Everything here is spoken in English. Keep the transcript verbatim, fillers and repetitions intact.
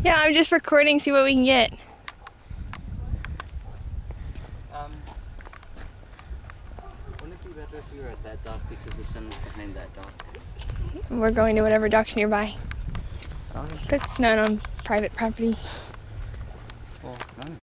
Yeah, I'm just recording, see what we can get. Um, wouldn't it be better if we were at that dock because the sun is behind that dock? We're going to whatever dock's nearby. Okay. That's not on private property. Well, no.